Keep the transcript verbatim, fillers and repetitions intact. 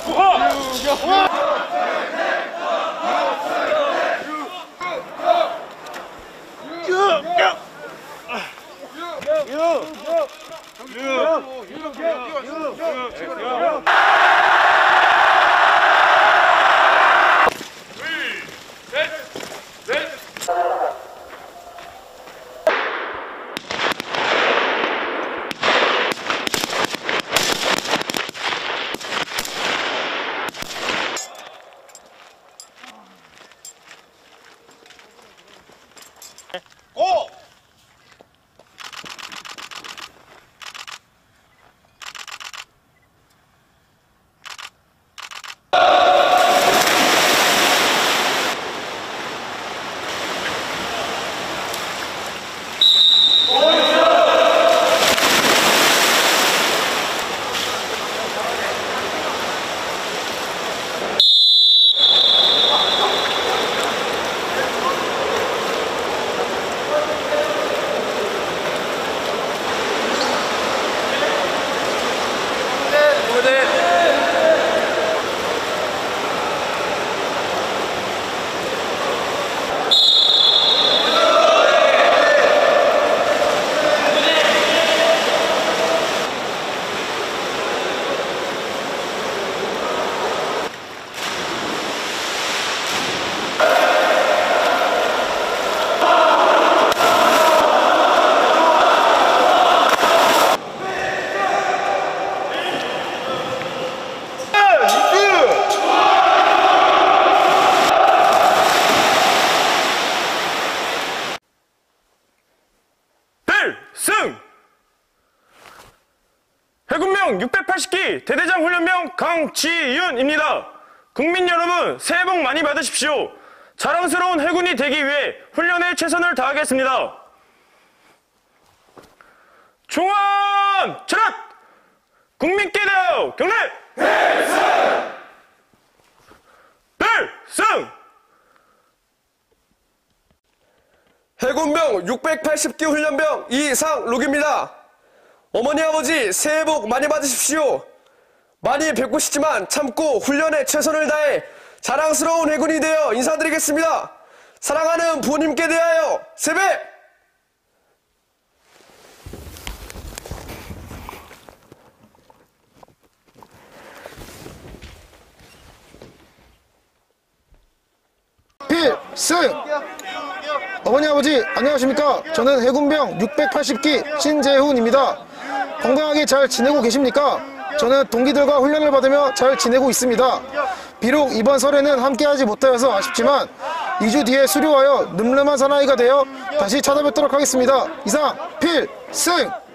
고! 승! 해군명 육백팔십 기 대대장 훈련병 강지윤입니다. 국민 여러분, 새해 복 많이 받으십시오. 자랑스러운 해군이 되기 위해 훈련에 최선을 다하겠습니다. 총원 차렷! 국민께 대하여 경례! 필승! 필승! 해군병 육백팔십 기 훈련병 이상록입니다. 어머니 아버지 새해 복 많이 받으십시오. 많이 뵙고 싶지만 참고 훈련에 최선을 다해 자랑스러운 해군이 되어 인사드리겠습니다. 사랑하는 부모님께 대하여 세배! 필승! 어머니 아버지 안녕하십니까. 저는 해군병 육백팔십 기 신재훈입니다. 건강하게 잘 지내고 계십니까? 저는 동기들과 훈련을 받으며 잘 지내고 있습니다. 비록 이번 설에는 함께하지 못하여서 아쉽지만 이 주 뒤에 수료하여 늠름한 사나이가 되어 다시 찾아뵙도록 하겠습니다. 이상 필승!